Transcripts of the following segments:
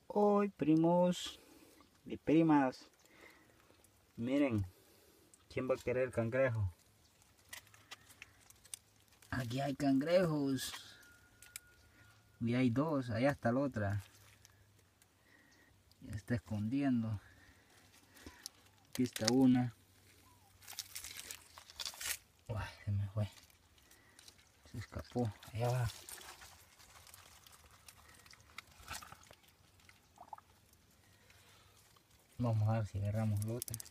Hoy primos y primas, miren, ¿quién va a querer cangrejo? Aquí hay cangrejos. Y hay dos, allá está la otra. Ya está escondiendo. Aquí está una. Uy, se me fue. Se escapó. Allá va. Vamos a ver si agarramos la otra.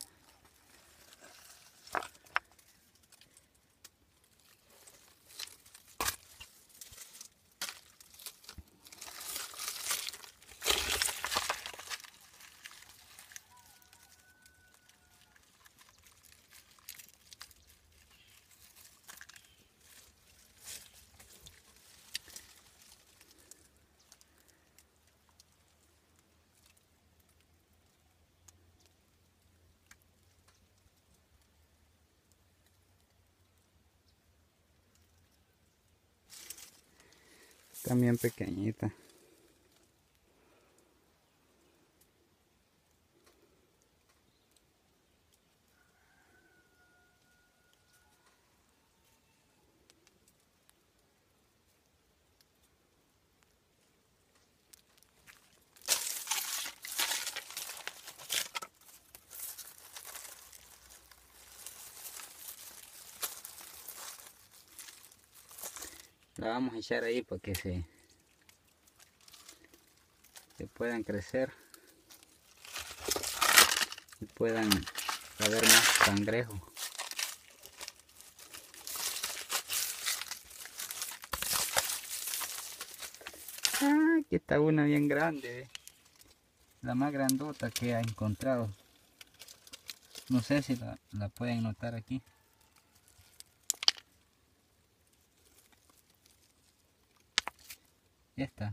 También pequeñita. La vamos a echar ahí para que se puedan crecer y puedan haber más cangrejos. Aquí está una bien grande, la más grandota que ha encontrado. No sé si la pueden notar aquí. Esta.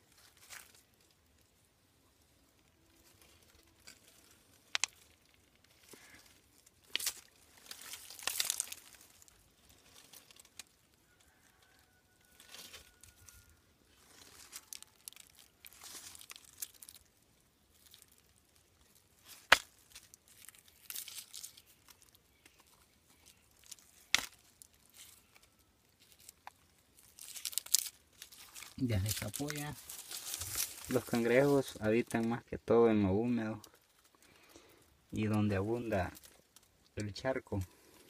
Ya se escapó ya. Los cangrejos habitan más que todo en lo húmedo y donde abunda el charco.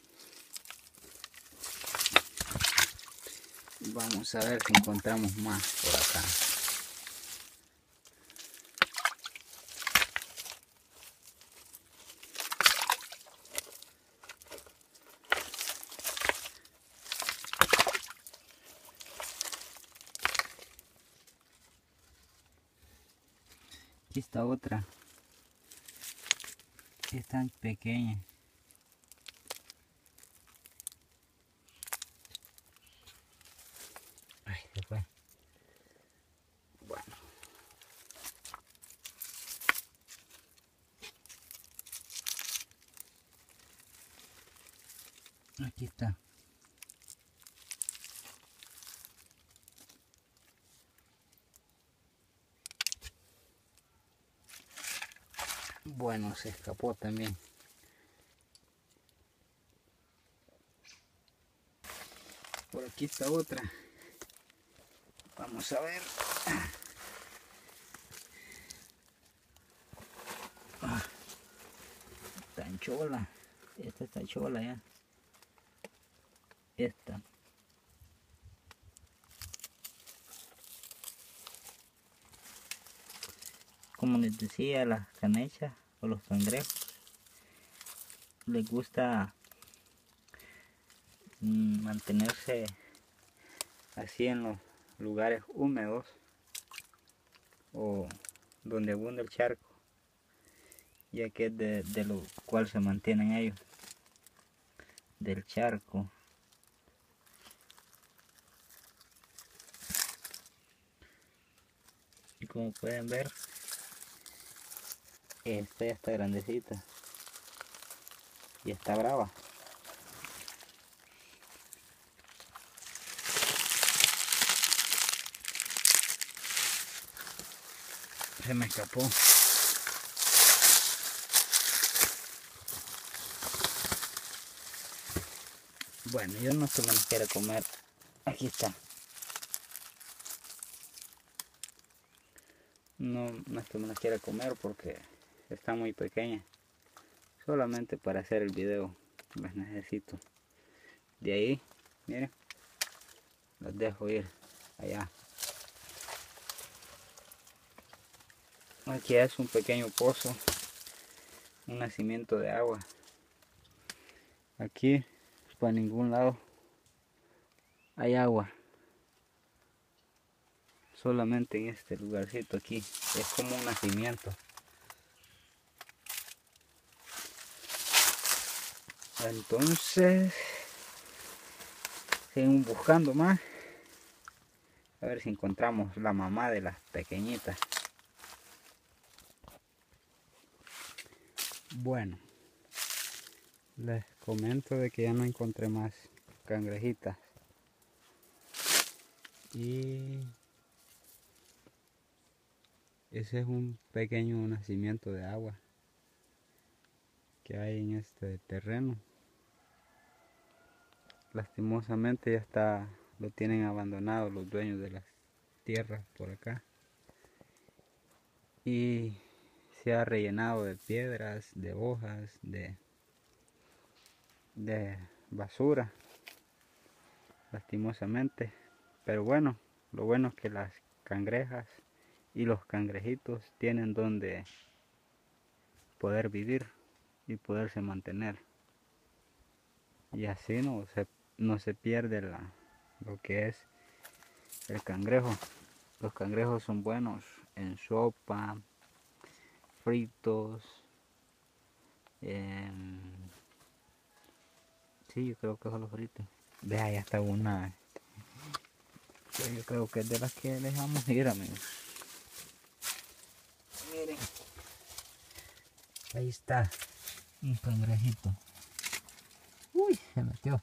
Vamos a ver si encontramos más por acá. Aquí está otra. Es tan pequeña. Ay, se fue. Bueno. Aquí está. Bueno, se escapó también. Por aquí está otra. Vamos a ver. Tan chola. Esta está chola ya. Esta. Como les decía, las canechas o los cangrejos les gusta mantenerse así en los lugares húmedos o donde abunda el charco, ya que es de lo cual se mantienen ellos, del charco. Y como pueden ver, esta ya está grandecita y está brava. se me escapó. Bueno, yo no se me las quiero comer. Aquí está. No es que me las quiera comer porque está muy pequeña. Solamente para hacer el video las necesito. De ahí, miren, las dejo ir allá. Aquí es un pequeño pozo, un nacimiento de agua. Aquí, para ningún lado, hay agua. Solamente en este lugarcito aquí. Es como un nacimiento. Entonces, seguimos buscando más. A ver si encontramos la mamá de las pequeñitas. Bueno, les comento de que ya no encontré más cangrejitas. Y ese es un pequeño nacimiento de agua que hay en este terreno. Lastimosamente ya lo tienen abandonado los dueños de las tierras por acá. Y se ha rellenado de piedras, de hojas, de basura, lastimosamente. Pero bueno, lo bueno es que las cangrejas y los cangrejitos tienen donde poder vivir y poderse mantener. Y así no se pierde lo que es el cangrejo. Los cangrejos son buenos en sopa, fritos. Sí, yo creo que son los fritos. Vea, ya está una. Yo creo que es de las que dejamos ir, amigos. Miren. Ahí está. Un cangrejito. Uy, se metió.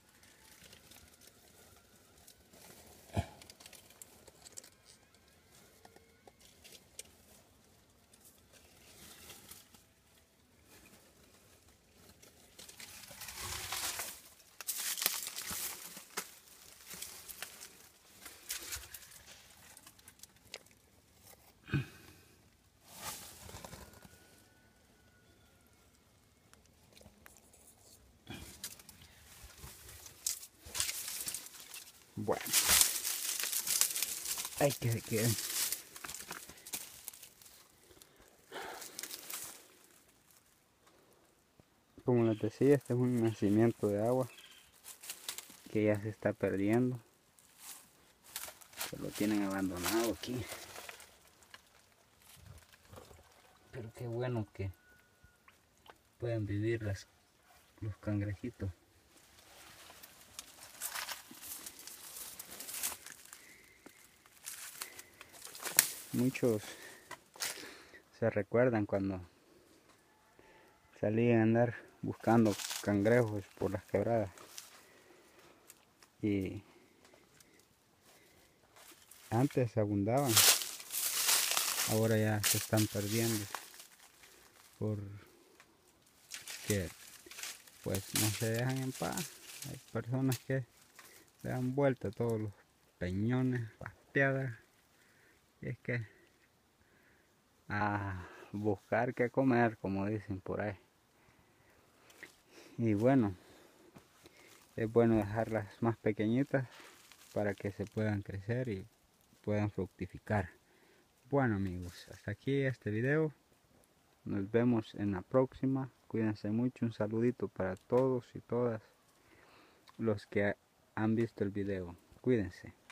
Bueno, hay que se queden. Como les decía, este es un nacimiento de agua que ya se está perdiendo. Se lo tienen abandonado aquí. Pero qué bueno que pueden vivir los cangrejitos. Muchos se recuerdan cuando salían a andar buscando cangrejos por las quebradas. Y antes abundaban, ahora ya se están perdiendo porque pues no se dejan en paz. Hay personas que le dan vuelta a todos los peñones, las piedras, y es que a buscar qué comer, como dicen por ahí. Y bueno, es bueno dejarlas más pequeñitas para que se puedan crecer y puedan fructificar. Bueno amigos, hasta aquí este video. Nos vemos en la próxima. Cuídense mucho. Un saludito para todos y todas los que han visto el video. Cuídense.